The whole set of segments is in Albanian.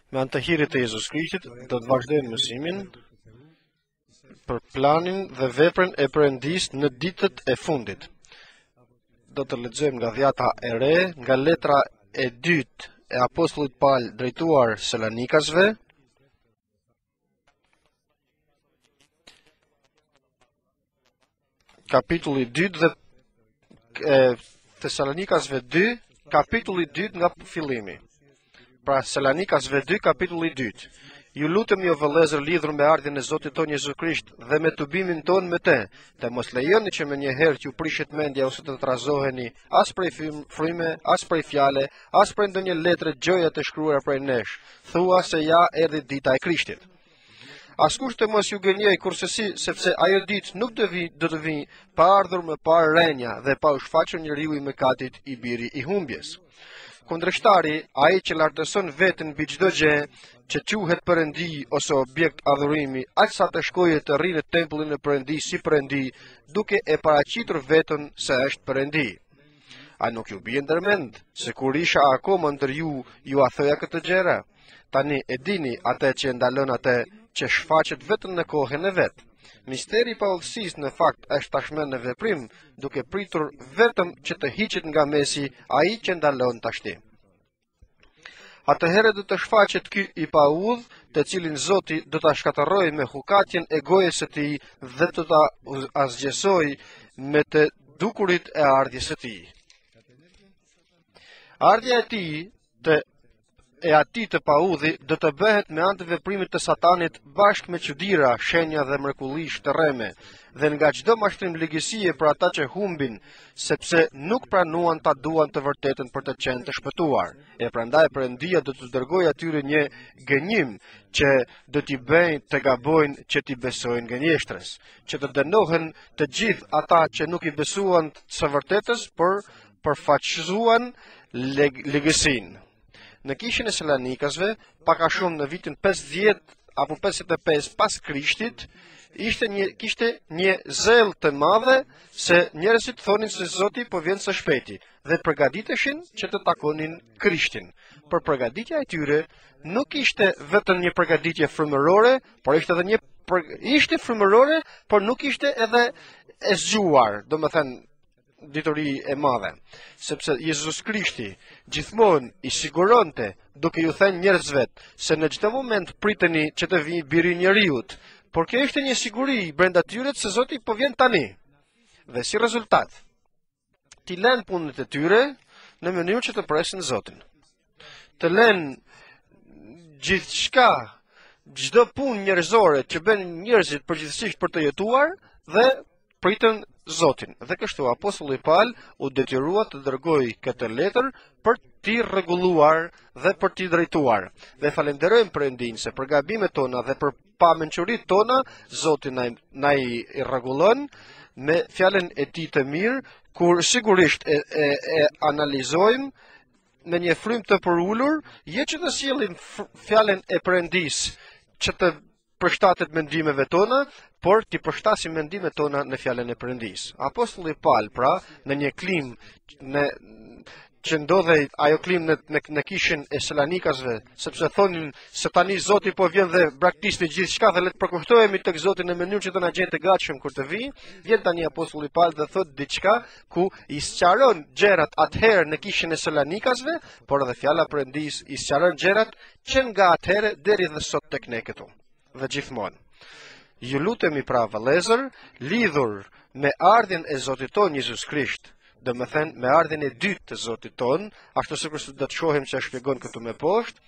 Me anë të hirit të Jezus Krishtit, do të vazhdojmë mësimin për planin dhe veprën e Perëndisë në ditët e fundit. Do të lexojmë nga dhjata e re, nga letra e dytë e apostullit Paul drejtuar Salonikasve, kapitulli 2 dhe Thesalonikasve 2, kapitulli 2 nga fillimi. Pra Salonikasve 2, kapitulli 2. Ju lutemi o vëllezër lidhur me ardhin e Zotit tonë Jezu Krisht dhe me tubimin tonë me te, të mos lejoni që me njëherë që ju prishet mendja ose të trazoheni, as prej fryme, as prej fjale, as prej ndonjë letre gjoja të shkruara prej nesh, thua se ja erdhi dita e Krishtit. Askush të mos ju gënjej kursesi, sepse ajo ditë nuk do të vi pa ardhur me pa rrenja dhe pa u shfaqur njeriu i mëkatit i biri i humbjes. Kundërshtari, ai që lartëson veten mbi çdo gjë që quhet perëndi ose objekt adhurimi, aq sa të shkojë të rrinë në tempullin e Perëndisë si perëndi, duke e paraqitur veten se është perëndi. A nuk ju bie ndërmend se kur isha akoma ndër ju a thoja këtë gjëra? Tani e dini atë që ndalon atë që shfaqet vetëm në kohën e vet. Misteri i paullësisë në fakt është tashmë në veprim, duke pritur vetëm që të hiqet nga mesi ai që ndalon tashti. Atëherë do të shfaqet ky i paull, të cilin Zoti do ta shkatërrojë me hukatjen e gojës së tij dhe do ta asgjësojë me të dukurit e ardhjes së tij. Ardhja e tij e atij të paudhi do të bëhet me anë të veprimit të Satanit bashkë me çuditëra, shenja dhe mrekulli shterreme, dhe nga çdo mashtrim ligjësie për ata që humbin, sepse nuk pranuan ta duan të vërtetën për të qenë të shpëtuar. E prandaj Perëndia do të dërgojë atyre një gënjim që do t'i bëjnë të gabojnë që t'i besojnë gënjeshtrës, që të dënohen të gjithë ata që nuk i besuan së vërtetës, por përfaqësuan legjësinë. Në kishën e Salonikasve, pak a shumë në vitin 50 apo 55 pas Krishtit, kishte një zell të madhe se njerëzit thonin se Zoti po vjen së shpejti dhe përgatiteshin që të takonin Krishtin. Për përgatitja e tyre nuk ishte vetëm një përgatitje frymërore, por ishte frymërore, por nuk ishte edhe e zgjuar, domethënë ditori e madhe, sepse Jezus Krishti gjithmonë i siguronte duke ju thënë njerëzve se në çdo moment priteni që të vijë biri i njeriut, por kjo ishte një siguri brenda tyre se Zoti po vjen tani. Dhe si rezultat, ti lënë punët e tyre në mënyrë që të presin Zotin. Të lënë gjithçka, çdo punë njerëzore që bën njerëzit përgjithsisht për të jetuar dhe pritën Zotin. Dhe kështu apostulli Paul u detyrua të dërgojë këtë letër për t'i rregulluar dhe për t'i drejtuar. Dhe falenderojmë Perëndin se për gabimet tona dhe për pamençuritë tona, Zoti na i rregullon me fjalën e tij të mirë, kur sigurisht e analizojmë me një frym të përulur, jo që të sjellim fjalën e Perëndisë që të përshtatet mendimeve tona, por t'i përshtasim mendimet tona në fjalën e Perëndisë. Apostulli Paul, pra, në një klim që ndodhej ajo klim në kishën e Salonikasve, sepse thonin se tani Zoti po vjen dhe braktisni gjithçka dhe le të përkushtohemi tek Zoti në mënyrë që të na gjejë të gatshëm kur të vijë, vjen tani apostulli Paul dhe thot diçka ku i sqaron gjërat atëherë në kishën e Salonikasve, por edhe fjala e Perëndisë i sqaron gjërat që nga atëherë deri dhe sot tek ne këtu. Dhe gjithmonë. Ju lutemi pra vëllezër, lidhur me ardhjen e Zotit ton Jezus Krisht, do me thënë me ardhjen e dytë të Zotit ton, ashtu sikur se do të shohim që shpjegon këtu me poshtë,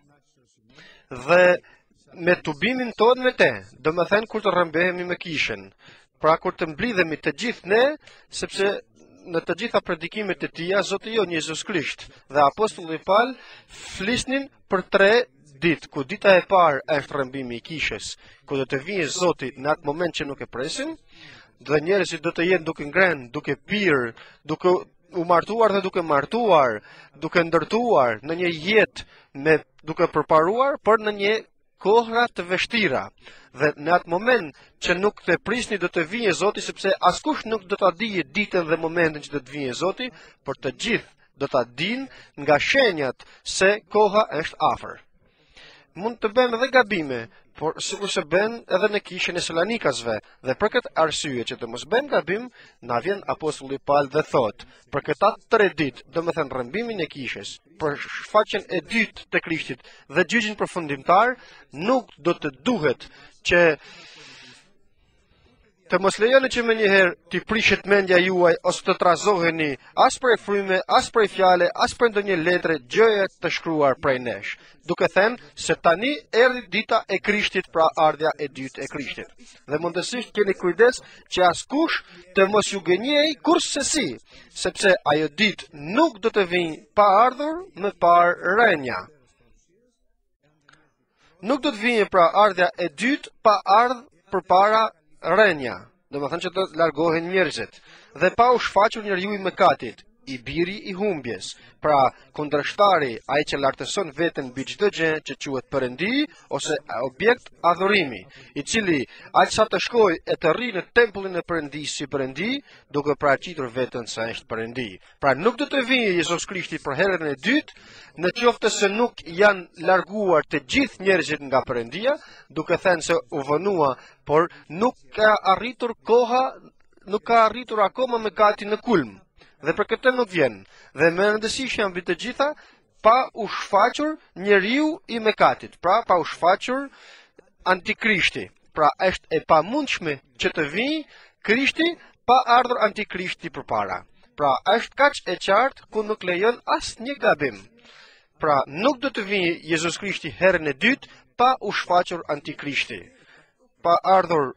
dhe me tubimin ton me te, do me thënë kur të rrëmbehemi me kishën, pra kur të mblidhemi të gjithë ne, sepse në të gjitha predikimet e tija, Zoti jon Jezus Krisht dhe apostulli Paul flisnin për 3 ditë, ku dita e parë është rrëmbimi i kishës, ku do të vijë Zoti në atë moment që nuk e presin, dhe njerëzit do të jenë duke ngrënë, duke pirë, duke u martuar dhe duke martuar, duke ndërtuar në një jetë duke përparuar, por në një kohra të vështira. Dhe në atë moment që nuk të prisni do të vijë Zoti, sepse askush nuk do ta dijë ditën dhe momentin që do të vijë Zoti, por të gjithë do ta dinë nga shenjat se koha është afër. mund të bëjmë edhe gabime, por sikur se bën edhe në kishën e Salonikasve, dhe për këtë arsye që të mos bëjmë gabim, na vjen apostulli Paul dhe thot, për këta 3 ditë, domethënë rrëmbimin e kishës, për shfaqjen e dytë të Krishtit dhe gjyqin përfundimtar, nuk do të duhet që të mos lejoni që më njëherë t'i prishet mendja juaj ose të trazoheni as prej fryme, as prej fjale, as prej ndonjë letre gjëje të shkruar prej nesh, duke thënë se tani erdhi dita e Krishtit, pra ardhja e dytë e Krishtit. Dhe mundësisht keni kujdes që askush të mos ju gënjej kurse sepse ajo ditë nuk do të vinë pa ardhur më parë rënja. Nuk do të vinë pra ardhja e dytë pa ardhur përpara rënja, dhe më thënë që të largohen njerëzit, dhe pa u shfaqur njeriu i mëkatit, i biri i humbjes, pra kundërshtari, ai që lartëson veten mbi çdo gjë që quhet Perëndi ose objekt adhurimi, i cili aq sa të shkojë e të rri në tempullin e Perëndisë si Perëndi, duke paraqitur veten se ai është Perëndi. Pra nuk do të vijë Jezusi Krishti për herën e dytë, në qoftë se nuk janë larguar të gjithë njerëzit nga Perëndia, duke thënë se u vënua, por nuk ka arritur koha, nuk ka arritur akoma mëkati në kulm. Dhe për këtë nuk vjen. Dhe me rëndësish janë mbi të gjitha pa u shfaqur njeriu i mëkatit, pra pa u shfaqur antikrishti. Pra është e pamundshme që të vijë Krishti pa ardhur antikrishti përpara. Pra është kaq e qartë ku nuk lejon asnjë gabim. Pra nuk do të vijë Jezusi Krishti herën e dytë pa u shfaqur antikrishti. Pa ardhur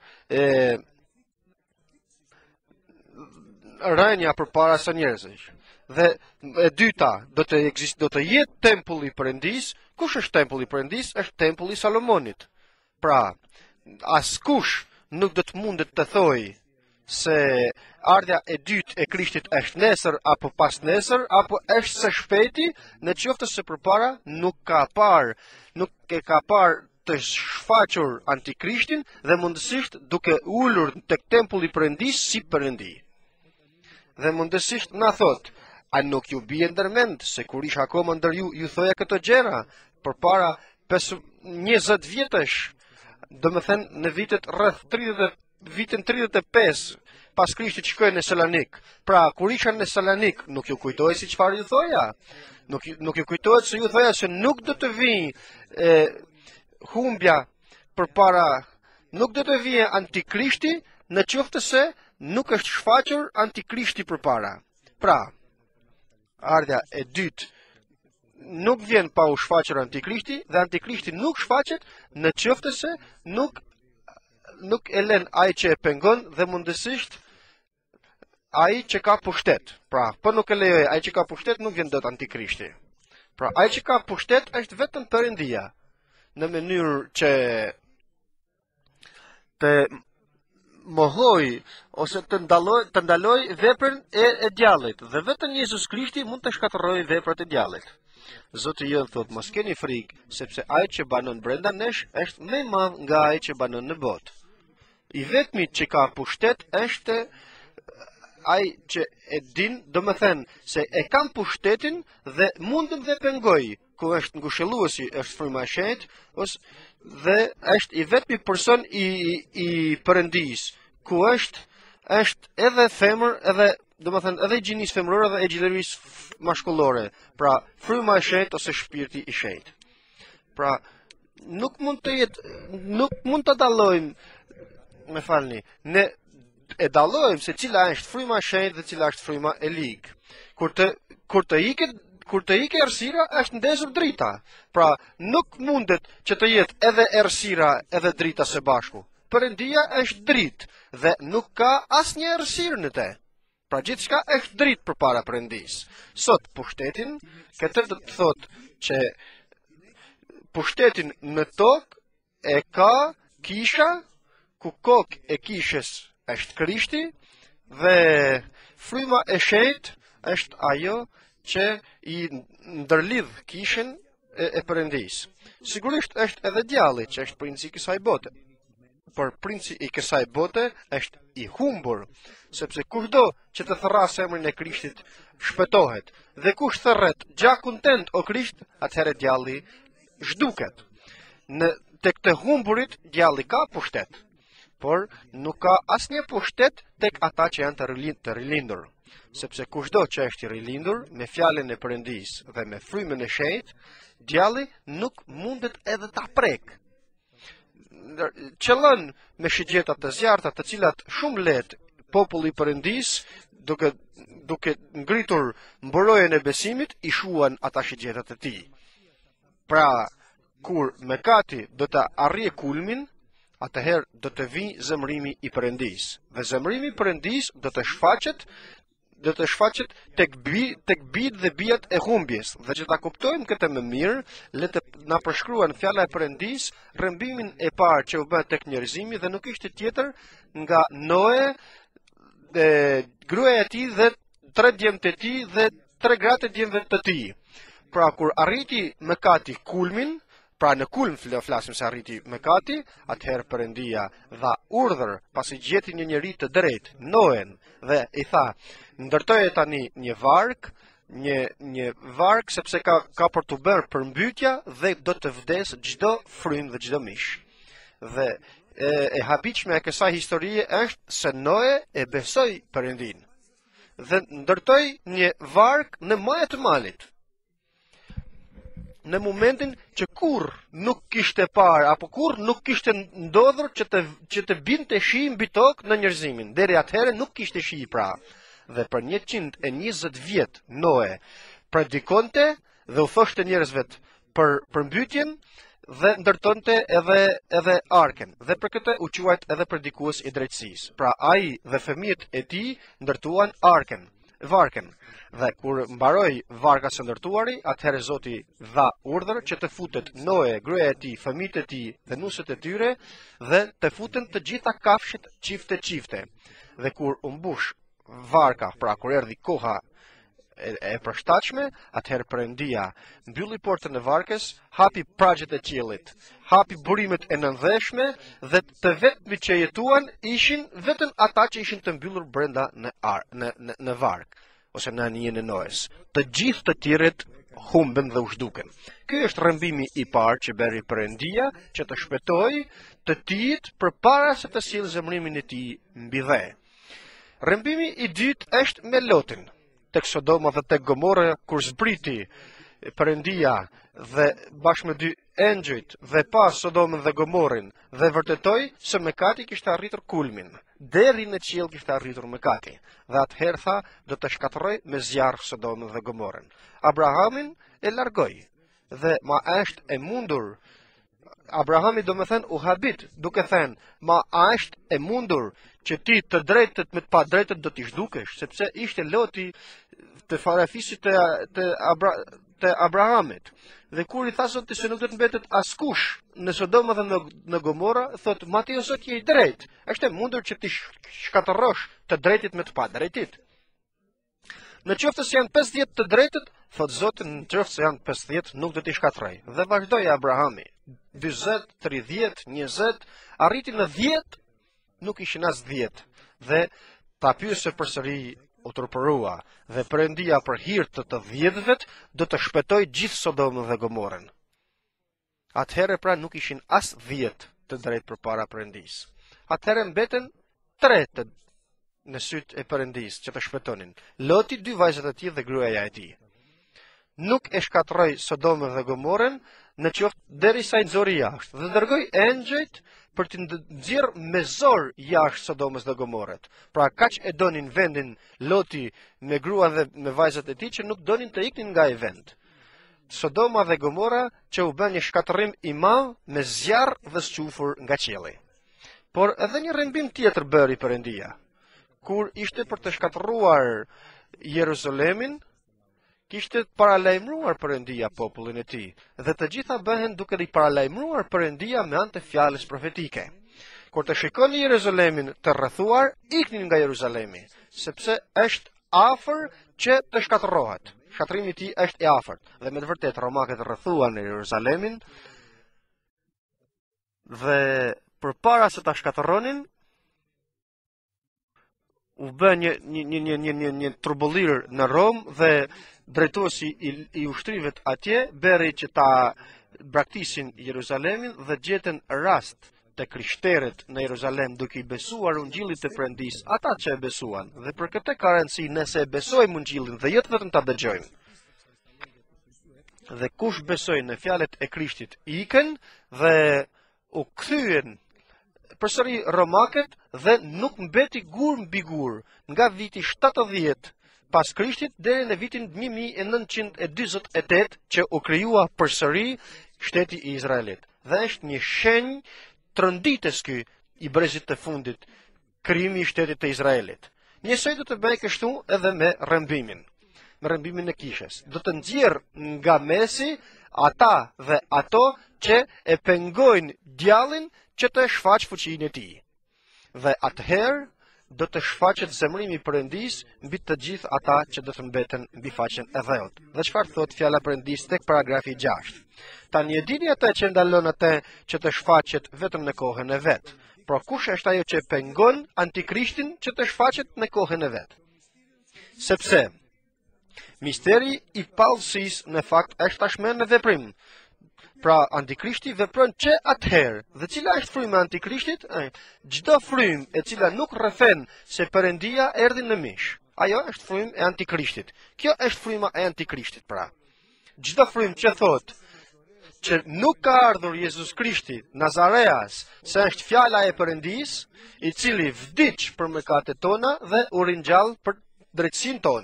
rënja përpara së njerëzish. Dhe e dyta do të jetë tempulli i Perëndis. Kush është tempulli i Perëndis? Është tempulli i Salomonit. Pra, askush nuk do të mundet të thojë se ardha e dytë e Krishtit është nesër apo pas nesër, apo është së shpejti, në qoftë se përpara nuk e ka parë të shfaqur antikrishtin dhe mundësisht duke ulur tek tempulli i Perëndis si Perëndi. Dhe mundësisht na thot, a nuk ju bie ndërmend se kur isha akoma ndër ju thoja këto gjëra përpara 20 vjetësh, domethënë në vitet rreth 35 pas Krishtit shkoj në Salonik. Pra kur isha në Salonik nuk ju kujtohet si çfarë ju thoja. Nuk ju kujtohet se ju thoja se nuk do të vijë humbja përpara, nuk do të vijë antikrishti në qoftë se nuk është shfaqur antikrishti përpara. Pra, ardha e dytë nuk vjen pa u shfaqur antikrishti dhe antikrishti nuk shfaqet në qoftë se nuk e lën ai që e pengon dhe mundësisht ai që ka pushtet. Pra, po nuk e lejoj ai që ka pushtet nuk vjen dot antikrishti. Pra, ai që ka pushtet është vetëm Perëndia, në mënyrë që të mohoj ose të ndaloj veprën e djallit, dhe vetëm Jezusi Krishti mund të shkatërrojë veprat e djallit. Zoti jon thot, mos keni frikë, sepse ai që banon brenda nesh është më i madh nga ai që banon në botë. I vetmi që ka pushtet është ai që e din, domethënë se e kam pushtetin dhe mundem dhe pengoj, ku është ngushëlluesi, është fryma e shenjtë, dhe është i vetmi person i Perëndis, ku është edhe femër, edhe domethënë edhe i gjinisë femërore dhe e gjillerisë mashkullore, pra fryma e shenjtë ose shpirti i shenjtë. Pra nuk mund të dallojmë, më falni, ne e dallojmë se cila është fryma e shenjtë dhe cila është fryma e ligë. Kur të ikë errësira është ndezur drita. Pra nuk mundet që të jetë edhe errësira edhe drita së bashku. Perëndia është dritë dhe nuk ka asnjë errësirë në te. Pra gjithçka është dritë përpara Perëndisë. Sot pushtetin, këtë do të thotë që pushtetin në tokë e ka kisha, ku kokë e kishës është Krishti dhe fryma e shenjtë është ajo që i ndërlidh kishën e Perëndisë. Sigurisht është edhe djalli që është princi i kësaj bote. Por princi i kësaj bote është i humbur, sepse kushdo që të thërras emrin e Krishtit shpëtohet, dhe kush thërret gjakun tënd o Krisht, atëherë djalli zhduket. tek të humburit djalli ka pushtet, por nuk ka asnjë pushtet tek ata që janë të rilindur, sepse kushdo që është i rilindur me fjalën e Perëndisë dhe me frymën e shenjtë, djalli nuk mundet edhe ta prek. Qëllën me shigjeta të zjarta, të cilat shumë lehtë populli i Perëndisë duke ngritur mbrojtjen e besimit i shuan ata shigjetat e tij. Pra, kur mëkati do të arrijë kulmin, atëherë do të vijë zemrimi i Perëndisë. Dhe zemrimi i Perëndisë do të shfaqet tek bijt dhe bijat e humbjes. Dhe që ta kuptojmë këtë më mirë, le të na përshkruan fjala e Perëndisë rrëmbimin e parë që u bë tek njerëzimi dhe nuk ishte tjetër nga Noe, gruaja e tij dhe 3 djemtë e tij dhe 3 gratë e djemve të tij. Pra kur arriti mëkati kulmin, pra në kulm flasim se arriti mëkati, atëherë Perëndia dha urdhër pasi gjeti një njerëz të drejtë, Noen, dhe i tha, ndërtoje tani një vark sepse ka për të bërë përmbytja dhe do të vdes çdo frym dhe çdo mish. Dhe e habitshme e kësaj historie është se Noe e besoi Perëndin dhe ndërtoi një vark në majë të malit. Në momentin që kur nuk kishte parë apo kur nuk kishte ndodhur që të binte shi mbi tokë në njerëzimin. Deri atëherë nuk kishte shi pra. Dhe për 120 vjet Noe predikonte dhe u thoshte njerëzve për mbytjen dhe ndërtonte edhe arken. Dhe për këtë u quajt edhe predikues i drejtësisë. Pra ai dhe fëmijët e tij ndërtuan varken. Dhe kur mbaroi varka së ndërtuari, atëherë Zoti dha urdhër që të futet Noe, gruaja e tij, fëmijët e tij dhe nusët e tyre dhe të futen të gjitha kafshët çifte. Dhe kur u mbush varka, pra kur erdhi koha e përshtatshme, atëherë Perëndia mbylli portën e varkës, hapi pragjet e qiellit, hapi burimet e nëndheshme dhe të vetmi që jetuan ishin vetëm ata që ishin të mbyllur brenda në vark ose në anijen e Noes. Të gjithë të tjerët humben dhe u zhduken. Ky është rrëmbimi i parë që bëri Perëndia që të shpëtojë të tijit përpara se të sjellë zemrimin e tij mbi dhe. Rrëmbimi i dytë është me Lotin, tek Sodoma dhe tek Gomorra, kur zbriti Perëndia dhe bashkë me 2 engjëjt dhe pas Sodomën dhe Gomorrin dhe vërtetoi se mëkati kishte arritur kulmin. Deri në qiell kishte arritur mëkati. Dhe atëherë tha, do të shkatërroj me zjarr Sodomën dhe Gomorrën. Abrahamin e largoi dhe ma është e mundur. Abrahami do me thënë u habit, duke thënë, ma është e mundur që ti të drejtët me të pa drejtët do t'i zhdukesh, sepse ishte Loti të farafisit të Abrahamit. Dhe kur i tha Zoti se nuk do të mbetet askush në Sodoma dhe në Gomorra, thot, ma ti o Zot je i drejt, është e mundur që ti shkatërrosh të drejtit me të pa drejtit. Në qoftë se janë 50 të drejtët, thot Zoti, në qoftë se janë 50 nuk do t'i shkatërroj. Dhe vazhdoi Abrahami, 40, 30, 20, arriti në 10, nuk ishin as 10. Dhe ta pyese përsëri u turpërua dhe Perëndia për hir të 10-vet do të shpëtoi gjithë Sodomën dhe Gomorrën. Atëherë pra nuk ishin as 10 të drejtë përpara Perëndisë. Atëherë mbeten 3 në syt e Perëndisë që të shpëtonin. Loti, 2 vajzat e tij dhe gruaja e tij. Nuk e shkatërroi Sodomën dhe Gomorrën në qoftë derisa i nxori jashtë dhe dërgoi engjëjt për të nxjerrë me zor jashtë Sodomës dhe Gomorrës. Pra kaq e donin vendin Loti me grua dhe me vajzat e tij që nuk donin të iknin nga ai vend. Sodoma dhe Gomorra që u bën një shkatërrim i madh me zjarr dhe zgjufur nga qielli. Por edhe një rrëmbim tjetër bëri Perëndia. Kur ishte për të shkatërruar Jeruzalemin, kishte paralajmëruar Perëndia popullin e tij, dhe të gjitha bëhen duke i paralajmëruar Perëndia me anë të fjalës profetike. Kur të shikoni Jeruzalemin të rrethuar, iknin nga Jeruzalemi, sepse është afër që të shkatërrohet. Shkatërrimi i tij është i afërt, dhe me të vërtetë romakët rrethuan në Jeruzalemin dhe përpara se ta shkatërronin, u bë një turbullir në Rom dhe drejtuesi i ushtrimet atje bëri që ta braktisin Jeruzalemin dhe gjetën rast të krishterët në Jeruzalem duke i besuar ungjillit të Perëndis, ata që e besuan, dhe për këtë ka rëndësi nëse e besojmë ungjillin dhe jo vetëm ta dëgjojmë. Dhe kush besoi në fjalët e Krishtit ikën dhe u kthyen përsëri romakët dhe nuk mbeti gur mbi gur nga viti 70 pas Krishtit deri në vitin 1948 që u krijua përsëri shteti i Izraelit. Dhe është një shenjë tronditës ky i brezit të fundit, krijimi i shtetit të Izraelit. Njësoj do të bëj kështu edhe me rrëmbimin e kishës. Do të nxjerr nga mesi ata dhe ato që e pengojnë djallin që të shfaq fuqinë e tij. Dhe atëherë do të shfaqet zemrimi i Perëndis mbi të gjithë ata që do të mbeten mbi faqen e dheut. Dhe çfarë thot fjala e Perëndis tek paragrafi 6? Tani e dini atë që ndalon atë që të shfaqet vetëm në kohën e vet. Por kush është ajo që pengon antikrishtin që të shfaqet në kohën e vet? Sepse misteri i pallësisë në fakt është tashmë në veprim. Pra antikrishti vepron që atëherë. Dhe cila është fryma e antikrishtit? Çdo frymë e cila nuk rrethen se Perëndia erdhi në mish. Ajo është frymë e antikrishtit. Kjo është fryma e antikrishtit pra. Çdo frymë që thotë që nuk ka ardhur Jezus Krishti, Nazareas, se është fjala e Perëndis, i cili vdiq për mëkatet tona dhe u ringjall për drejtësinë tonë.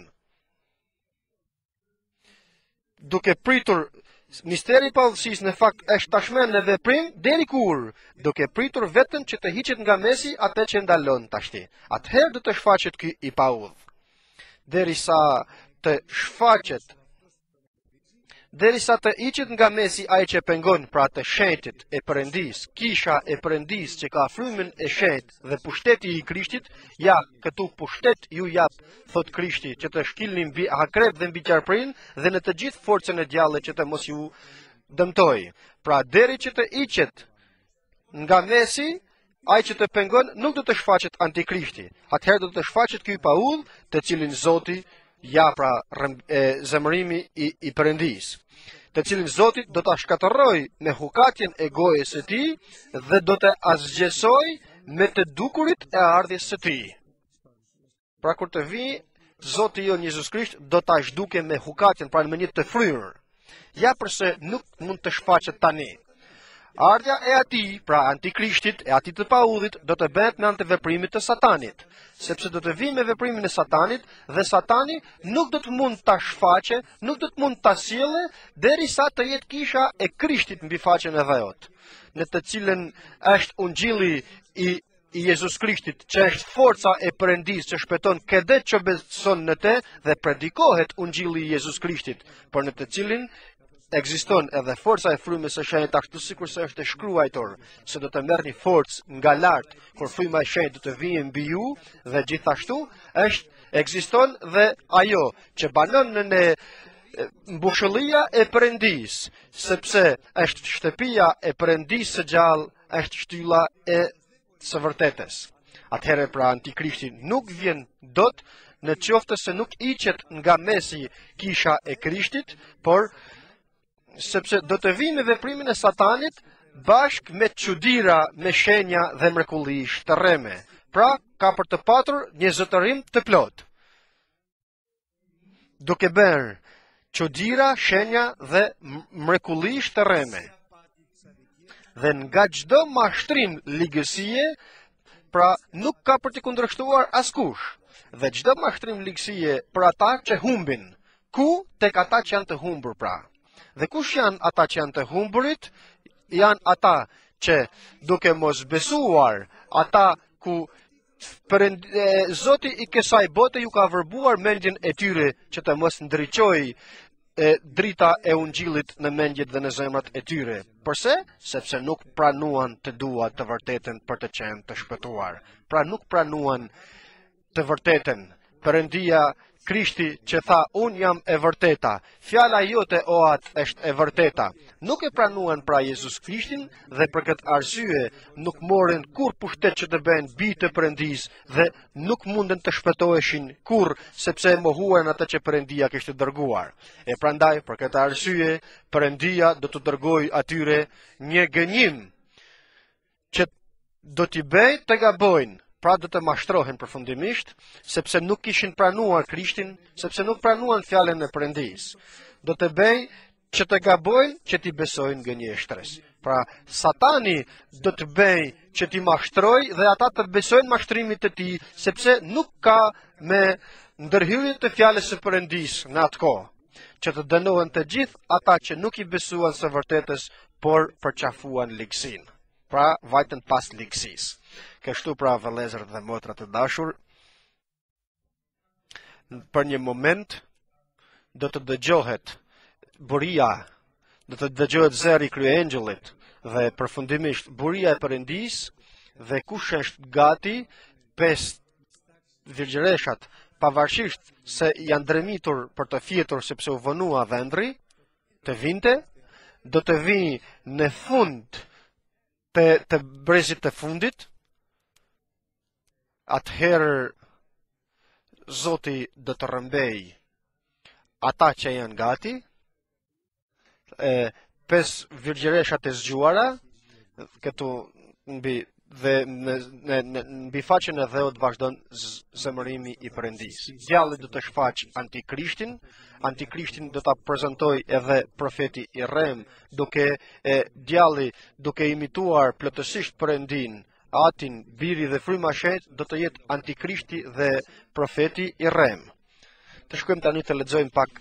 Duke pritur misteri i pallësisë në fakt është tashmë në veprim deri kur, duke pritur vetëm që të hiqet nga mesi atë që ndalon tashti. Atëherë do të shfaqet ky i paudh. Derisa të hiqet nga mesi ai që pengon pra të shenjtit e Perëndis, kisha e Perëndis që ka frymën e shenjtë dhe pushteti i Krishtit, ja, këtu pushtet ju jap, thot Krishti, që të shkilni mbi akrep dhe mbi qarprin dhe në të gjithë forcën e djallit që të mos ju dëmtoj. Pra deri që të hiqet nga mesi, ai që të pengon nuk do të shfaqet antikrishti. Atëherë do të shfaqet ky paudh, të cilin Zoti ja pra zemërimi i Perëndis, të cilin Zoti do ta shkatërroj me hukatjen e gojës së tij dhe do të asgjesoj me të dukurit e ardhjes së tij. Pra kur të vi Zoti jon Jezus Krisht do ta zhduke me hukatjen, pra në mënyrë të fryrë. Ja përse nuk mund të shfaqet tani. Ardha e atij, pra antikrishtit, e atij të paudhit, do të bëhet me anë të veprimit të Satanit, sepse do të vijë me veprimin e Satanit dhe Satani nuk do të mund ta shfaqe, nuk do të mund ta sjellë derisa të jetë kisha e Krishtit mbi faqen e dheut, në të cilën është ungjilli i Jezus Krishtit, që është forca e Perëndis që shpëton këtë që beson në te dhe predikohet ungjilli i Jezus Krishtit, por në të cilin ekziston edhe forca e frymës së shenjtë, ashtu sikur se është e shkruar se do të merrni forcë nga lart kur fryma e shenjtë do të vijë mbi ju, dhe gjithashtu ekziston dhe ajo që banon në mbushëllia e Perëndis, sepse është shtëpia e Perëndis së gjallë, është shtylla e së vërtetës. Atëherë pra antikrishti nuk vjen dot në qoftë se nuk hiqet nga mesi kisha e Krishtit, por sepse do të vijë me veprimin e Satanit bashk me çuditëra, me shenja dhe mrekulli shterreme. Pra ka për të patur një zotërim të plot, duke bërë çuditëra, shenja dhe mrekulli shterreme. Dhe nga çdo mashtrim ligësie, pra nuk ka për të kundërshtuar askush, dhe çdo mashtrim ligësie për ata që humbin. Ku? Tek ata që janë të humbur pra. Dhe kush janë ata që janë të humburit? Janë ata që duke mos besuar, ata ku Zoti i kësaj bote ju ka vërbuar mendjen e tyre që të mos ndriçoj drita e ungjillit në mendjet dhe në zemrat e tyre. Përse? Sepse nuk pranuan të duat të vërtetën për të qenë të shpëtuar. Pra nuk pranuan të vërtetën. Perëndia Krishti që tha, unë jam e vërteta, fjala jote o atë është e vërteta. Nuk e pranuan pra Jezus Krishtin dhe për këtë arsye nuk morën kur pushtet që të bëhen bijtë të Perëndis dhe nuk munden të shpëtoheshin kur sepse e mohuan atë që Perëndia kishte dërguar. E prandaj për këtë arsye Perëndia do të dërgojë atyre një gënjim që do t'i bëj të gabojnë, pra do të mashtrohen përfundimisht, sepse nuk kishin pranuar Krishtin, sepse nuk pranuan fjalën e Perëndis. Do të bëj që të gabojnë që t'i besojnë gënjeshtres. Pra, Satani do të bëj që t'i mashtroj dhe ata të besojnë mashtrimit të tij, sepse nuk ka me ndërhyrje të fjalës së Perëndis në atë kohë, që të dënohen të gjithë ata që nuk i besuan së vërtetës, por përqafuan ligësinë. Pra, vajtën pas ligësisë. Kështu pra, vëllezër dhe motra të dashur, për një moment do të dëgjohet buria, do të dëgjohet zëri i kryeangjellit dhe përfundimisht buria e Perëndis dhe kush është gati 5 virgjëreshat, pavarësisht se janë dremitur për të fjetur sepse u vonua vendri, të vinte, do të vinë në fund të brezit të fundit. Atëherë Zoti do të rrëmbej ata që janë gati, 5 virgjëreshat e zgjuara, këtu mbi faqen e dheut vazhdon zemërimi i Perëndis. Djalli do të shfaq Antikrishtin do ta prezantoj edhe profeti i rrem, djalli duke imituar plotësisht Perëndin, Atin, Biri dhe Fryma e Shenjtë do të jetë Antikrishti dhe profeti i rrem. Të shkojmë tani të lexojmë pak,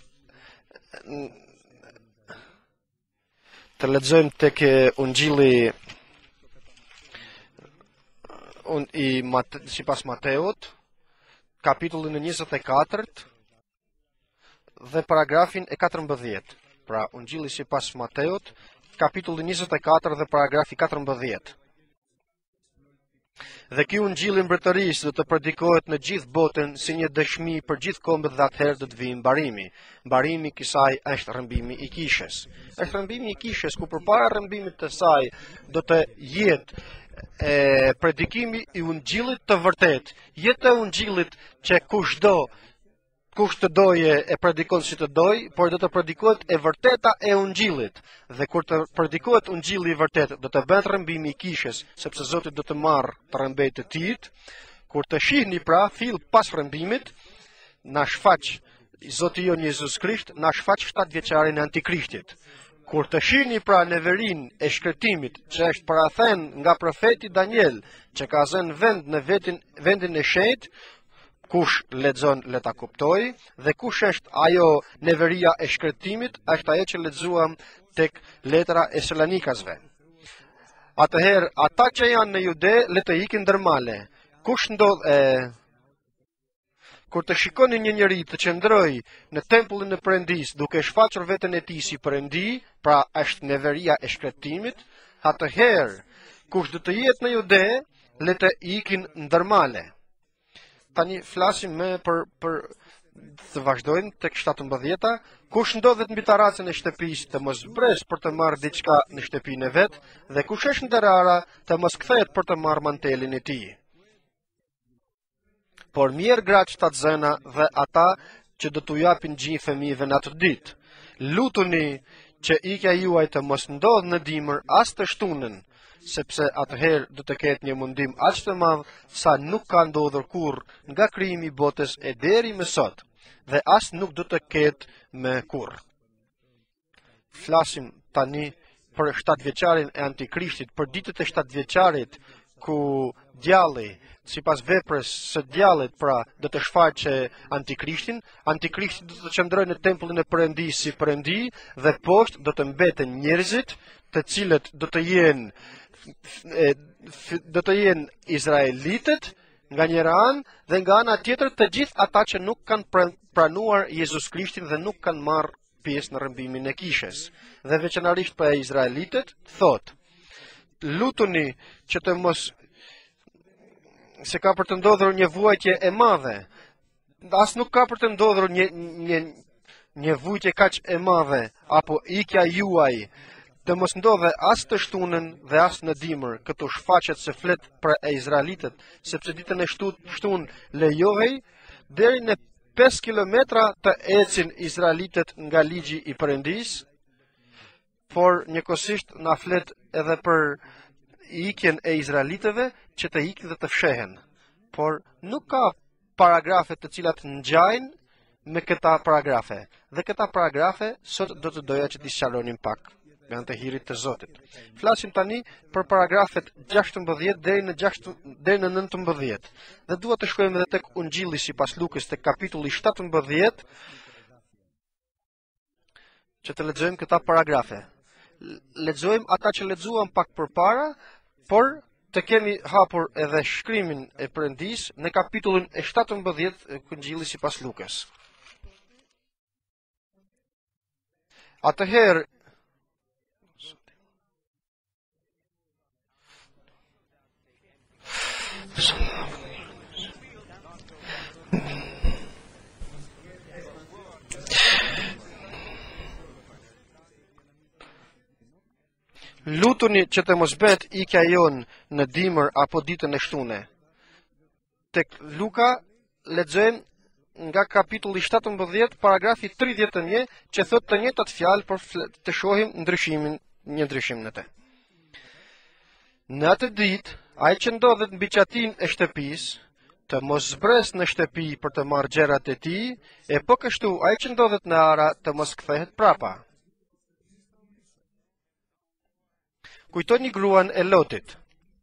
të lexojmë tek Ungjilli sipas Mateut, kapitullin e 24 dhe paragrafin e 14. Pra, Ungjilli sipas Mateut, kapitulli 24 dhe paragrafi 14. Dhe ky ungjilli i mbretërisë do të predikohet në gjithë botën si një dëshmi për gjithë kombët dhe atëherë do të vijë mbarimi. Mbarimi i kësaj është rrëmbimi i kishës. Është rrëmbimi i kishës ku përpara rrëmbimit të saj do të jetë predikimi i ungjillit të vërtet, jetë e ungjillit që kush të doje e predikon si të doj, por do të predikohet e vërteta e ungjillit. Dhe kur të predikohet ungjilli i vërtet, do të bëhet rrëmbimi i kishës, sepse Zoti do të marrë të rrëmbej të tij. Kur të shihni pra fill pas rrëmbimit, na shfaq Zoti jon Jezus Krisht, na shfaq 7 vjeçarin e Antikrishtit. Kur të shihni pra neverin e shkretimit që është parathën nga profeti Daniel, që ka zënë vend në vendin e shenjtë, kush lexon le ta kuptoj, dhe kush është ajo neveria e shkretimit, është ajo që lexuam tek letra e Salonikasve. Atëherë, ata që janë në Jude, le të ikin ndërmale. Kush kur të shikoni një njeri të qëndroj në tempullin e Perëndis duke shfaqur veten e tij si Perëndi, pra është neveria e shkretimit, atëherë kush do të jetë në Jude, le të ikin ndërmale. Tani flasim për të vazhdojmë tek 17-ta, kush ndodhet mbi taracën e shtëpisë të mos bres për të marrë diçka në shtëpinë e vet, dhe kush është nderara të mos kthehet për të marrë mantelin e tij. Por mirë gratë shtatë zëna dhe ata që do t'u japin gjinj fëmijëve në atë ditë. Lutuni që ikja juaj të mos ndodhë në dimër as të shtunën, sepse atëherë do të ketë një mundim aq të madh sa nuk ka ndodhur kurrë nga krijimi i botës e deri më sot, dhe as nuk do të ketë më kurrë. Flasim tani për 7 vjeçarin e Antikrishtit, për ditët e 7 vjeçarit ku djalli, sipas veprës së djallit, pra do të shfaqe Antikrishtin. Antikrishti do të qëndrojë në tempullin e Perëndis si Perëndi dhe poshtë do të mbeten njerëzit, të cilët do të jenë izraelitët nga njëra anë dhe nga ana tjetër të gjithë ata që nuk kanë pranuar Jezus Krishtin dhe nuk kanë marrë pjesë në rrëmbimin e kishës. Dhe veçanërisht për izraelitët thotë: lutuni që të mos, se ka për të ndodhur një vuajtje e madhe, as nuk ka për të ndodhur një vujtje kaq e madhe, apo ikja juaj, të mos ndodhe as të shtunën dhe as në dimër, këtu shfaqet se flet për e Izraelitët, sepse ditën e shtunë lejohej, deri në 5 kilometra të ecin Izraelitët nga ligji i Perëndis, por njëkohësisht na flet edhe për ikjen e Izraelitëve që të ikin dhe të fshehen. Por nuk ka paragrafe të cilat ngjajnë me këta paragrafe. Dhe këta paragrafe sot do të doja që t'i sqaronim pak nga të hirit të Zotit. Flasim tani për paragrafet 16 deri në 19. Dhe dua të shkojmë edhe tek Ungjilli sipas Lukës tek kapitulli 17 që të lexojmë këta paragrafe. Lexojmë ata që lexuam pak përpara, por të kemi hapur edhe shkrimin e Perëndis në kapitullin e 17 e Ungjillit sipas Lukës. Atëherë lutuni që të mos bëhet ikja jon në dimër apo ditën e shtunë. Tek Luka lexojmë nga kapitulli 17, paragrafi 31, që thot të njëjtat fjalë, por të shohim një ndryshim në të. Në atë ditë, ai që ndodhet mbi qatin e shtëpisë, të mos zbres në shtëpi për të marrë gjërat e tij, e po kështu ai që ndodhet në ara të mos kthehet prapa. Kujtoni gruan e Lotit.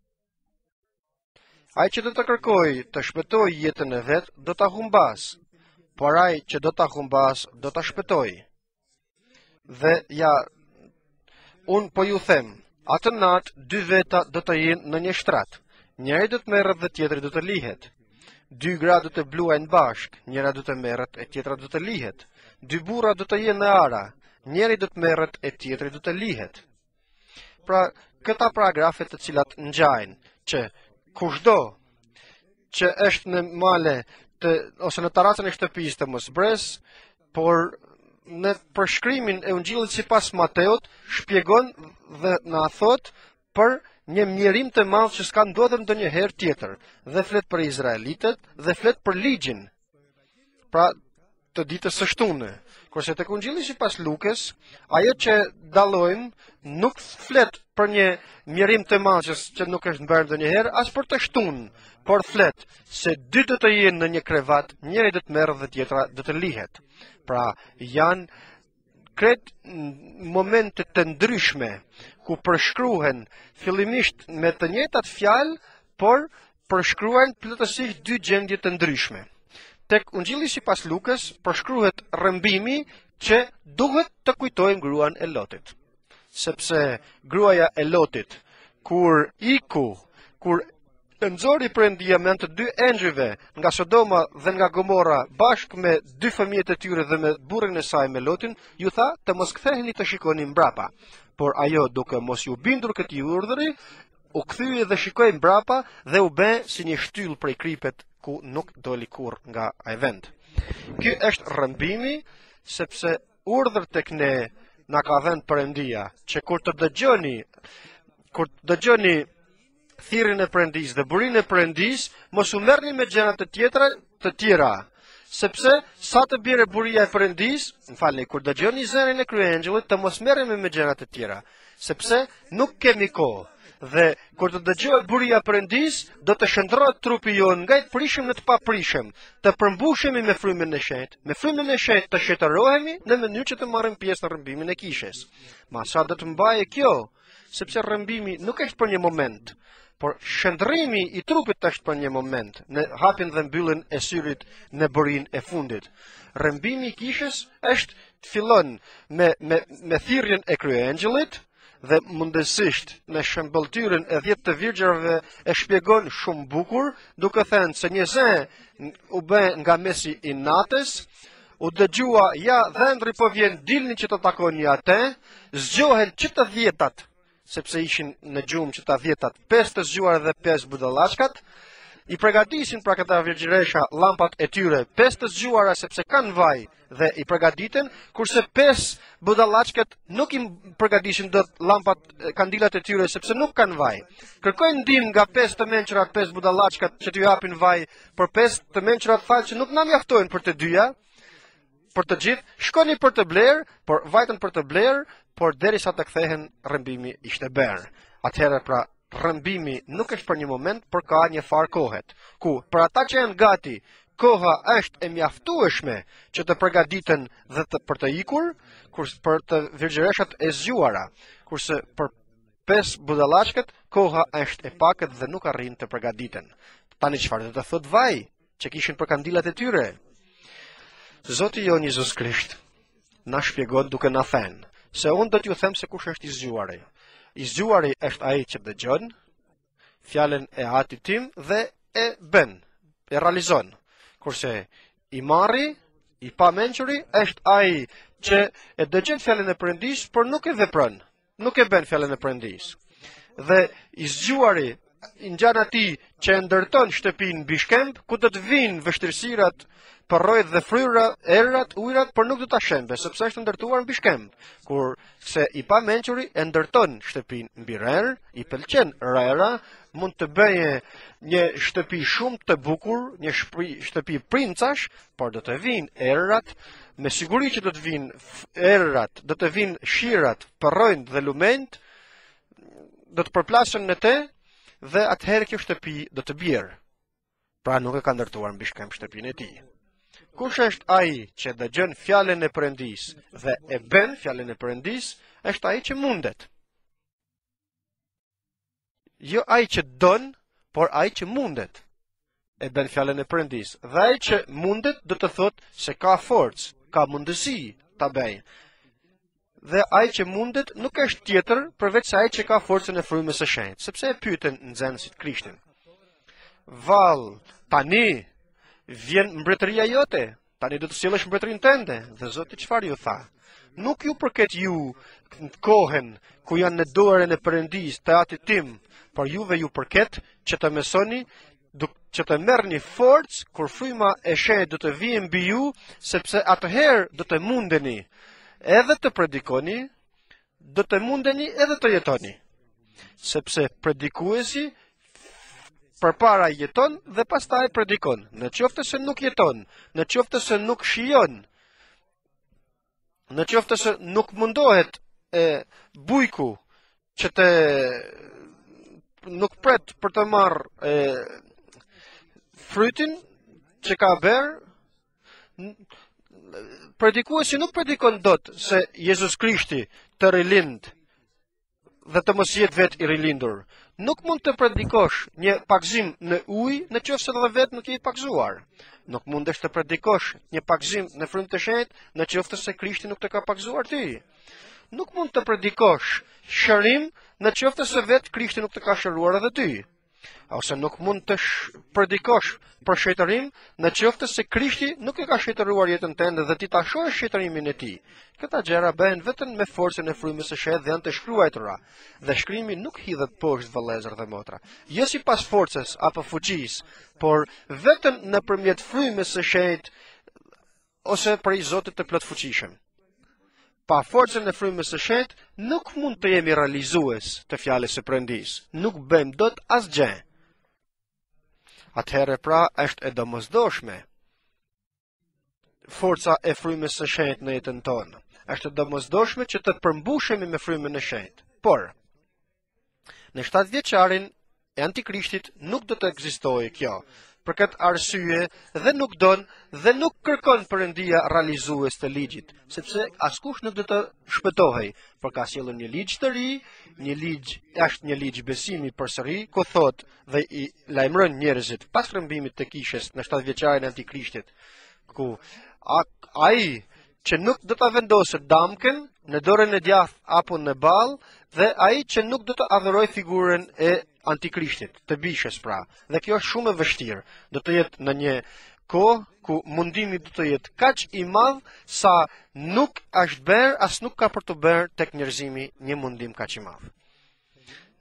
Ai që do të kërkojë të shpëtojë jetën e vet, do ta humbas, por ai që do ta humbas, do ta shpëtojë. Dhe ja, unë po ju them, atë natë 2 veta do të jenë në një shtrat. Njëri do të merret dhe tjetri do të lihet. 2 gra do të bluajnë bashk, njëra do të merret e tjetra do të lihet. 2 burra do të jenë në ara, njëri do të merret e tjetri do të lihet. Pra, këta paragrafe të cilat ngjajnë që kushdo që është në male ose në terracën e shtëpisë të mos bres, por në përshkrimin e Ungjillit sipas Mateut shpjegon dhe na thot për një mjerim të madh që s'ka ndodhur ndonjëherë tjetër, dhe flet për Izraelitët dhe flet për ligjin. Pra, të ditës së shtunë. Kurse tek Ungjilli sipas Lukës, ajo që dallojmë nuk flet për një mjerim të madh që nuk është bërë ndonjëherë as për të shtunë, por flet se 2 do të jenë në një krevat, njëri do të merret dhe tjetra do të lihet. Pra, janë kret momente të ndryshme ku përshkruhen fillimisht me të njëjtat fjalë, por përshkruhen plotësisht 2 gjendje të ndryshme. Tek Ungjilli sipas Lukës përshkruhet rrëmbimi që duhet të kujtojmë gruan e Lotit. Sepse gruaja e Lotit, kur nxori Perëndia me anë të 2 engjëjve nga Sodoma dhe nga Gomora bashkë me 2 fëmijët e tyre dhe me burrin e saj me Lotin, ju tha të mos ktheheni të shikoni mbrapa. Por ajo, duke mos ju bindur këtij urdhri, u kthye dhe shikoi mbrapa dhe u bë si një shtyllë prej kripet ku nuk doli kurrë nga ai vend. Ky është rrëmbimi, sepse urdhër tek ne na ka dhënë Perëndia që kur të dëgjoni thirrjen e Perëndis dhe burinë e Perëndis, mos u merrni me gjëra të tjera, sepse sa të bjerë buria e Perëndis, kur dëgjoni zërin e kryengjullit, të mos merremi me gjëra të tjera, sepse nuk kemi kohë. Dhe kur të dëgjohet buria e Perëndis, do të shndrohet trupi jon nga i prishëm në të paprishëm, të përmbushemi me frymën e shenjtë, me frymën e shenjtë të shëtërohemi në mënyrë që të marrim pjesë në rrëmbimin e kishës. Ma sa do të mbajë kjo, sepse rrëmbimi nuk është për një moment, por shndrrimi i trupit është për një moment, në hapjen dhe mbylljen e syrit në burinë e fundit. Rrëmbimi i kishës fillon me thirrjen e kryengjullit, dhe mundësisht në shëmbëltyrën e 10 të virgjërave e shpjegon shumë bukur, duke thënë se një zë u bë nga mesi i natës, u dëgjua ja dhëndri po vjen, dilni që të takoni atë, zgjohen që të 10-tat, sepse ishin në gjumë që të 10-tat, 5 të zgjuar dhe 5 budallashkat, i përgatisin pra këta virgjëresha llampat e tyre, 5 të zgjuara sepse kanë vaj dhe i përgatiten, kurse 5 budallaçkat nuk i përgatisin dot llampat kandilat e tyre sepse nuk kanë vaj. Kërkojnë ndihmë nga 5 të mençurat, 5 budallaçkat që t'ju japin vaj, por 5 të mençurat thanë që nuk na mjaftojnë për të dyja, për të gjithë, shkoni për të blerë, por vajtën për të blerë, por derisa të kthehen rrëmbimi ishte berë. Atëherë pra rrëmbimi nuk është për një moment, por ka një farë kohet, ku për ata që janë gati, koha është e mjaftueshme që të përgatiten dhe për të ikur, kurse për të virgjëreshat e zgjuara, kurse për 5 budallaçkat koha është e pakët dhe nuk arrin të përgatiten. Tani çfarë do të thotë vaj që kishin për kandilat e tyre? Zoti jon Jezus Krisht na shpjegon duke na thënë se unë do t'ju them se kush është i zgjuari. I zgjuari është ai që dëgjon fjalën e Atit tim dhe e bën, e realizon. Kurse i marri, i pamençuri është ai që e dëgjon fjalën e Perëndis, por nuk e vepron, nuk e bën fjalën e Perëndis. Dhe i zgjuari i ngjan atij që e ndërton shtëpinë mbi shkemb, ku do të vinë vështirësirat, përrojt dhe fryra, errat, ujrat, por nuk do ta shembe, sepse është ndërtuar mbi shkemb. Kurse i pamençuri e ndërton shtëpinë mbi rrer, i pëlqen rrera, mund të bëjë një shtëpi shumë të bukur, një shtëpi princash, por do të vinë errat, me siguri që do të vinë errat, do të vinë shirat, përrojt dhe lumenjt, do të përplasen në te, dhe atëherë kjo shtëpi do të bjerë. Pra nuk e ka ndërtuar mbi shkemb shtëpinë e tij. Kush është ai që dëgjon fjalën e Perëndis dhe e bën fjalën e Perëndis, është ai që mundet. Jo ai që don, por ai që mundet. E bën fjalën e Perëndis. Dhe ai që mundet do të thotë se ka forcë, ka mundësi ta bëjë. Dhe ai që mundet nuk është tjetër përveç se ai që ka forcën e frymës së shenjtë, sepse e pyetën nxënësit Krishtin. Vallë, tani vjen mbretëria jote, tani do të sjellësh mbretërinë tënde. Dhe Zoti çfarë ju tha? Nuk ju përket ju kohën ku janë në dorën e Perëndis të Atit tim, por juve ju përket që të mësoni, që të merrni forcë kur fryma e shenjtë do të vijë mbi ju, sepse atëherë do të mundeni edhe të predikoni, do të mundeni edhe të jetoni. Sepse predikuesi përpara jeton dhe pastaj predikon. Në qoftë se nuk jeton, në qoftë se nuk shijon, në qoftë se nuk mundohet bujku që të nuk pret për të marrë frytin që ka berë, predikuesi nuk predikon dot se Jezus Krishti të rilind dhe të mos jetë vetë i rilindur. Nuk mund të predikosh një pagzim në ujë në qoftë se edhe vetë nuk je i pagzuar. Nuk mundesh të predikosh një pagzim në frymë të shenjtë në qoftë se Krishti nuk të ka pagzuar ty. Nuk mund të predikosh shërim në qoftë se vetë Krishti nuk të ka shëruar edhe ty. Ose nuk mund të predikosh për shëtërim në qoftë se Krishti nuk e ka shëtëruar jetën tënde dhe ti ta shohësh shëtërimin e tij. Këta gjëra bëhen vetëm me forcën e frymës së shenjtë dhe janë të shkruara. Dhe shkrimi nuk hidhet poshtë vëllezër dhe motra. Jo sipas forcës apo fuqisë, por vetëm nëpërmjet frymës së shenjtë ose prej Zotit të plotfuqishëm. Pa forcën e frymës së shenjtë nuk mund të jemi realizues të fjalës së Perëndis. Nuk bëjmë dot asgjë. Atëherë pra është e domosdoshme forca e frymës së shenjtë në jetën tonë. Është e domosdoshme që të përmbushemi me frymën e shenjtë. Por në 7 vjeçarin e Antikrishtit nuk do të ekzistojë kjo. Për këtë arsye dhe nuk don dhe nuk kërkon Perëndia realizues të ligjit, sepse askush nuk do të shpëtohej, por ka sjellur një ligj të ri, është një ligj besimi përsëri, ku thot dhe i lajmëron njerëzit pas rrëmbimit të kishës në 7 vjeçarin e Antikrishtit, ku ai që nuk do ta vendosë damkën në dorën e djathtë apo në ball, dhe ai që nuk do të adhuroj figurën e Antikrishtit, të bishës pra. Dhe kjo është shumë e vështirë. Do të jetë në një kohë ku mundimi do të jetë kaq i madh sa nuk është bërë, as nuk ka për të bërë tek njerëzimi një mundim kaq i madh.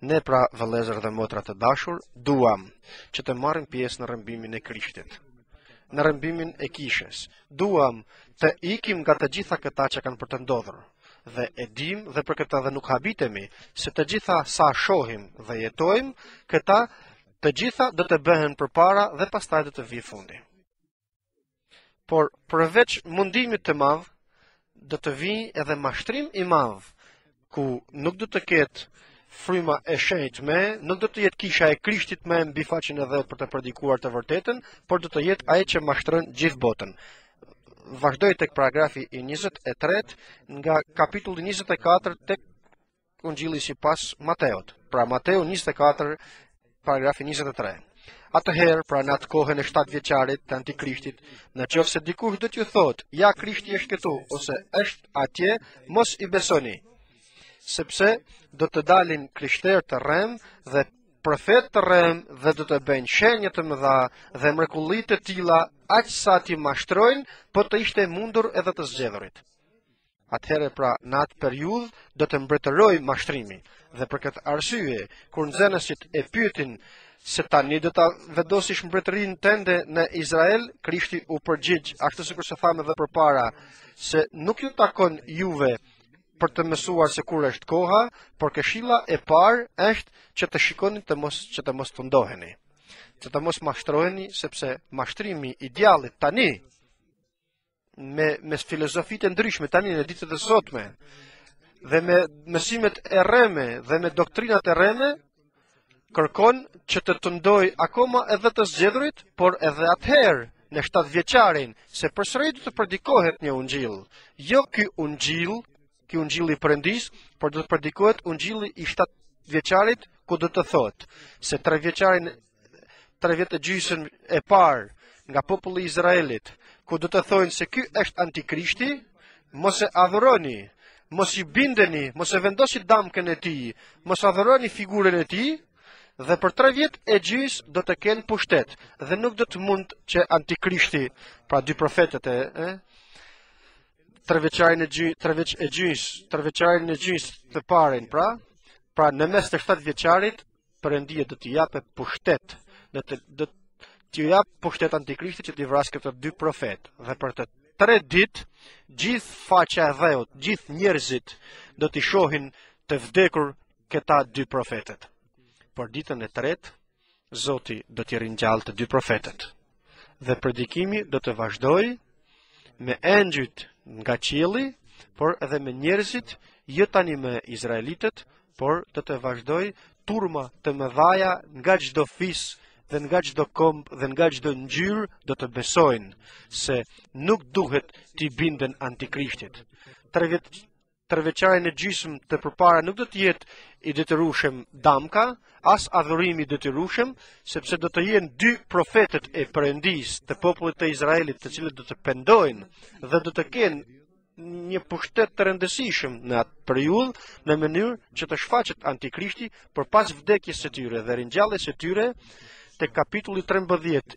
Ne pra vëllezër dhe motra të dashur, duam që të marrim pjesë në rrëmbimin e Krishtit, në rrëmbimin e kishës. Duam të ikim nga të gjitha këta që kanë për të ndodhur. Dhe e dim dhe për këta dhe nuk habitemi se të gjitha sa shohim dhe jetojmë, këta të gjitha do të bëhen përpara dhe pastaj do të vijë fundi. Por përveç mundimit të madh, do të vijë edhe mashtrim i madh, ku nuk do të ketë fryma e shenjtë nuk do të jetë kisha e Krishtit me mbi faqen e vet për të predikuar të vërtetën, por do të jetë ai që mashtron gjithë botën. Vazhdoj tek paragrafi i 23 nga kapitulli 24 tek Ungjilli sipas Mateut. Pra Mateu 24 paragrafi 23. Atëherë, pra në atë kohën e 7 vjeçarit të Antikrishtit, në qoftë se dikush do t'ju thotë, ja Krishti është këtu ose është atje, mos i besoni. Sepse do të dalin krishterë të rrem dhe profet të rrem dhe do të bëjnë shenje të mëdha dhe mrekulli të tilla aq sa ti mashtrojnë, po të ishte mundur edhe të zgjedhurit. Atëherë pra në atë periudhë do të mbretëroj mashtrimi dhe për këtë arsye kur nxënësit e pyetin se tani do ta vendosish mbretërinë tënde në Izrael, Krishti u përgjigj ashtu sikur se thamë edhe përpara se nuk ju takon juve për të mësuar se kur është koha, por këshilla e parë është që të shikoni që të mos fundoheni, që të mos mashtroheni, sepse mashtrimi i djallit tani me filozofitë ndryshme tani në ditët e sotme dhe me mësimet e rreme dhe me doktrinat e rreme kërkon që të ndoj akoma edhe të zgjedhurit, por edhe atëherë në 7 vjeçarin se përsëri do të predikohet një ungjill. Jo ky ungjilli i Perëndis, por do të predikohet ungjilli i 7 vjeçarit ku do të thotë se 3 vjet e gjysmë e parë nga populli i Izraelit, ku do të thonë se ky është Antikrishti, mos e adhuroni, mos i bindeni, mos e vendosni damkën e tij, mos adhuroni figurën e tij, dhe për 3 vjet e gjys do të kenë pushtet dhe nuk do të mund që Antikrishti, pra dy profetët e 3 vjeçarin e gjys të parën, pra në mes të 7 vjeçarit Perëndia do t'i japë pushtet, do t'ju jap pushtet Antikrishtit që t'i vrasë këto 2 profet. Dhe për të 3 ditë gjithë faqja e dheut, gjithë njerëzit do t'i shohin të vdekur këta 2 profetet. Por ditën e tretë, Zoti do t'i ringjallë të 2 profetet. Dhe predikimi do të vazhdoj me engjëjt nga qielli, por edhe me njerëzit, jo tani me izraelitët, por do të vazhdoj turma të mëdhaja nga çdo fis dhe nga çdo komb dhe nga çdo ngjyrë do të besojnë se nuk duhet t'i binden Antikrishtit. 3 vjeçarin e gjysmë të përpara nuk do të jetë i detyrueshëm damka, as adhurimi i detyrueshëm, sepse do të jenë 2 profetët e Perëndis të popullit të Izraelit, të cilët do të pendojnë dhe do të kenë një pushtet të rëndësishëm në atë periudhë në mënyrë që të shfaqet Antikrishti përpas vdekjes së tyre dhe ringjalljes së tyre. Te kapitulli 13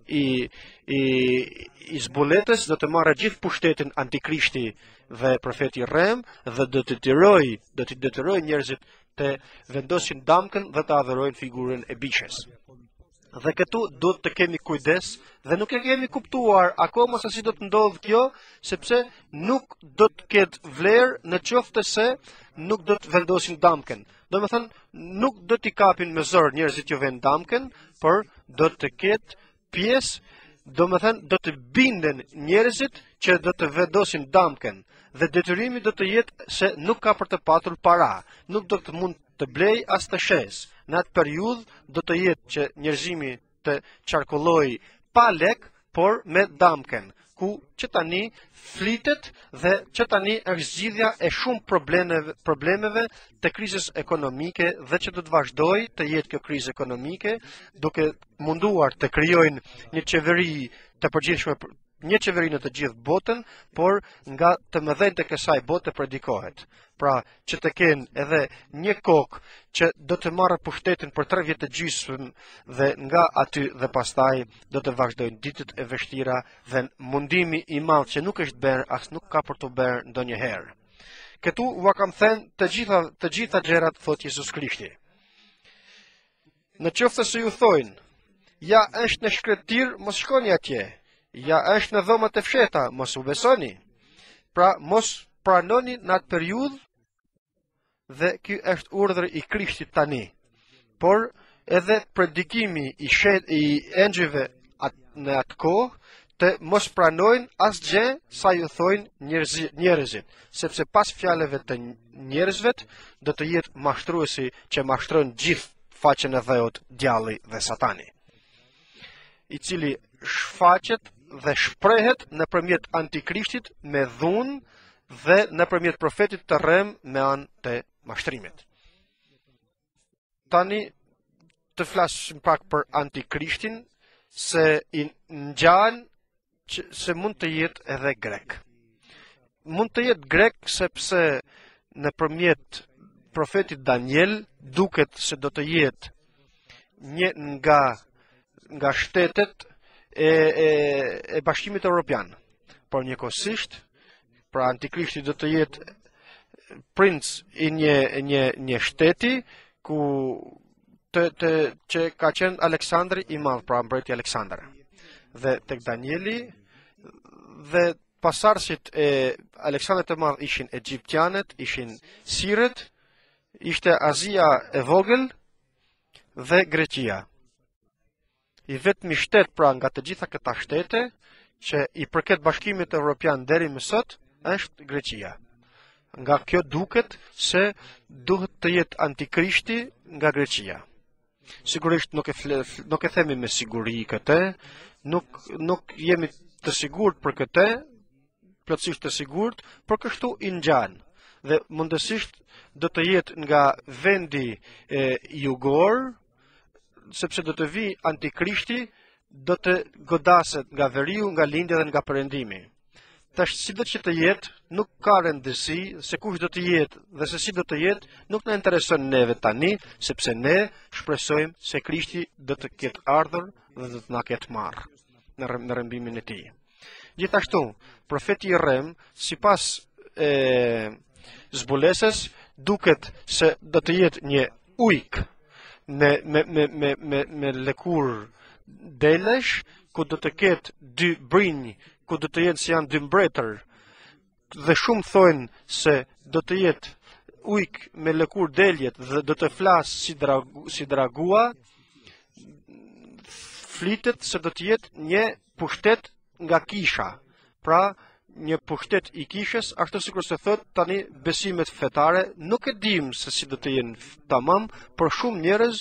i zbuletës do të marrë gjithë pushtetin Antikrishti dhe profeti Rem dhe do t'i detyroj njerëzit të vendosin damkën dhe të adhurojnë figurën e bishës. Dhe këtu do të kemi kujdes dhe nuk e kemi kuptuar akoma se si do të ndodhë kjo, sepse nuk do të ketë vlerë në qoftë se nuk do të vendosin damkën. Do me thënë, nuk do t'i kapin me zor njerëzit jo vend damkën, por do të ketë pjesë, do me thënë, do të binden njerëzit që do të vendosin damkën. Dhe detyrimi do të jetë se nuk ka për të patur para, nuk do të mund të blej as të shes. Në atë periudhë do të jetë që njerëzimi të qarkulloj pa lek, por me damken, ku që tani flitet dhe që tani është zgjidhja e shumë problemeve të krizës ekonomike dhe që do të vazhdoj të jetë kjo krizë ekonomike, duke munduar të krijojnë një qeveri të përgjithshme, një qeveri në të gjithë botën, por nga të mëdhenjtë e kësaj bote predikohet. Pra që të kenë edhe një kokë që do të marrë pushtetin për 3 vjet të gjysmë dhe nga aty dhe pastaj do të vazhdojnë ditët e vështira dhe mundimi i madh që nuk është bërë as nuk ka për të bërë ndonjëherë. Këtu ua kam thënë të gjitha gjërat, thot Jezus Krishti. Në qoftë se ju thojnë, ja është në shkretir, mos shkoni atje, ja është në dhomat e fsheta, mos u besoni. Pra mos pranoni në atë periudhë, dhe ky është urdhër i Krishtit tani. Por edhe predikimi i engjëjve në atë kohë të mos pranojnë asgjë sa ju thojnë njerëzit, sepse pas fjalëve të njerëzve do të jetë mashtruesi që mashtron gjithë faqen e dheut, djalli dhe satani, i cili shfaqet dhe shprehet nëpërmjet antikrishtit me dhunë dhe nëpërmjet profetit të rrem me anë të mashtrimit. Tani të flasim pak për antikrishtin, se i ngjan se mund të jetë edhe grek. Mund të jetë grek sepse nëpërmjet profetit Daniel duket se do të jetë një nga shtetet e Bashkimit Evropian. Por njëkohësisht, pra antikrishti do të jetë princ i një shteti ku që ka qenë Aleksandri i Madh, pra mbreti Aleksandër. Dhe tek Danieli dhe pasardhësit e Aleksandrit të Madh ishin egjiptianët, ishin sirët, ishte Azia e vogël dhe Greqia. I vetmi shtet pra nga të gjitha këta shtete që i përket Bashkimit Evropian deri më sot është Greqia. Nga kjo duket se duhet të jetë antikrishti nga Greqia. Sigurisht nuk e themi me siguri këtë, nuk jemi të sigurt për këtë, plotësisht të sigurt, por kështu i ngjan. Dhe mundësisht do të jetë nga vendi jugor, sepse do të vi antikrishti, do të godaset nga veriu, nga lindja dhe nga perëndimi. Tash si do që të jetë, nuk ka rëndësi se kush do të jetë dhe se si do të jetë, nuk na intereson neve tani, sepse ne shpresojmë se Krishti do të ketë ardhur dhe do të na ketë marrë në rrëmbimin e tij. Gjithashtu, profeti i rrem, sipas zbulesës, duket se do të jetë një ujk me lëkur delesh, ku do të ketë dy brinj, ku do të jetë si janë dy mbretër, dhe shumë thonë se do të jetë ujk me lëkur deljet dhe do të flasë si dragua, flitet se do të jetë një pushtet nga kisha, pra një pushtet i kishës, ashtu sikur se thot tani besimet fetare, nuk e dim se si do të jenë tamam, por shumë njerëz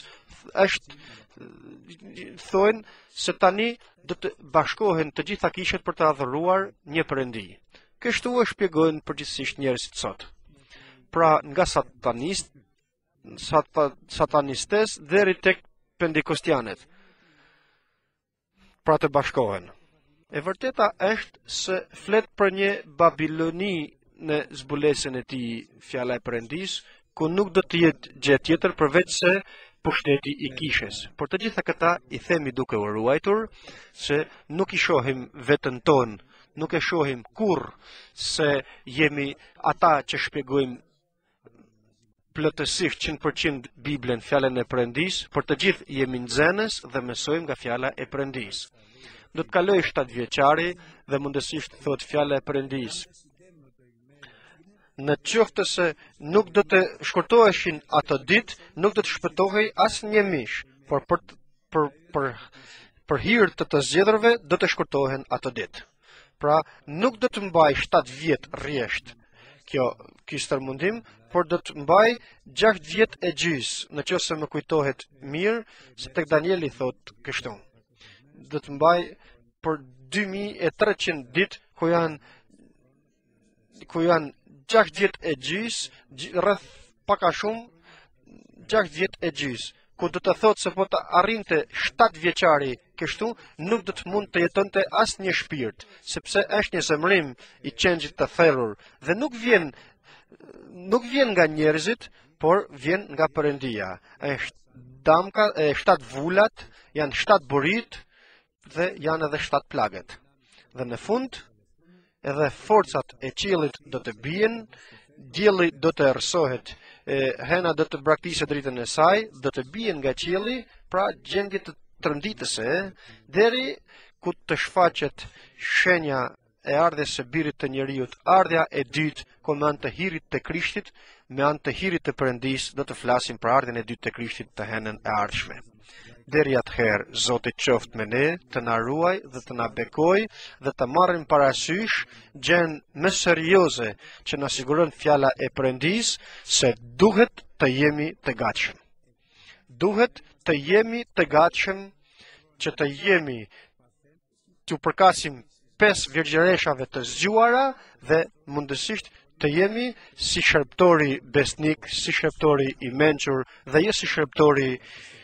thonë se tani do të bashkohen të gjitha kishet për të adhuruar një perëndi. Kështu e shpjegojnë përgjithsisht njerëzit sot. Pra nga satanistes deri tek pendikostianet. Pra të bashkohen. E vërteta është se flet për një Babiloni në zbulesën e tij fjala e Perëndis, ku nuk do të jetë gjë tjetër përveç se pushteti i kishës. Por të gjitha këta i themi duke u ruajtur se nuk i shohim veten tonë, nuk e shohim kurrë se jemi ata që shpjegojmë plotësisht 100% Biblën, fjalën e Perëndis, por të gjithë jemi nxënës dhe mësojmë nga fjala e Perëndis. Do të kaloj 7 vjeçari dhe mundësisht thot fjala e Perëndis. Në qoftë se nuk do të shkurtoheshin ato ditë, nuk do të shpëtohej asnjë mish, por për hir të zgjedhurve do të shkurtohen ato ditë. Pra nuk do të mbaj 7 vjet rresht ky stërmundim, por do të mbaj 6 vjet e gjys, në qoftë se më kujtohet mirë, se tek Danieli thot kështu. Do të mbaj për 2300 ditë ku janë 6 vjet e gjys, rreth pak a shumë 6 vjet e gjys, ku do të thotë se po të arrinte 7 vjeçari kështu, nuk do të mund të jetonte asnjë shpirt, sepse është një zemrim i qenxhit të therrur dhe nuk vjen nga njerëzit, por vjen nga Perëndia. Është damka e 7 vulat, janë 7 burit dhe janë edhe 7 plagët. Dhe në fund, edhe forcat e qiellit do të bien, dielli do të errësohet, hena do të braktisë dritën e saj, do të bien nga qielli, pra gjendje të trënditëse, deri ku të shfaqet shenja e ardhjes së birit të njeriut, ardhja e dytë, ku me anë të hirit të Krishtit, me anë të hirit të Perëndis, do të flasim për ardhjen e dytë të Krishtit të henën e ardhshme. Deri atëherë, Zoti qoftë me ne, të na ruaj dhe të na bekoj dhe të marrim parasysh gjën më serioze që na siguron fjala e Perëndis se duhet të jemi të gatshëm. Duhet të jemi të gatshëm që të jemi të përkasim 5 virgjëreshave të zgjuara dhe mundësisht të jemi si shërptori besnik, si shërptori i mençur dhe jo si shërptori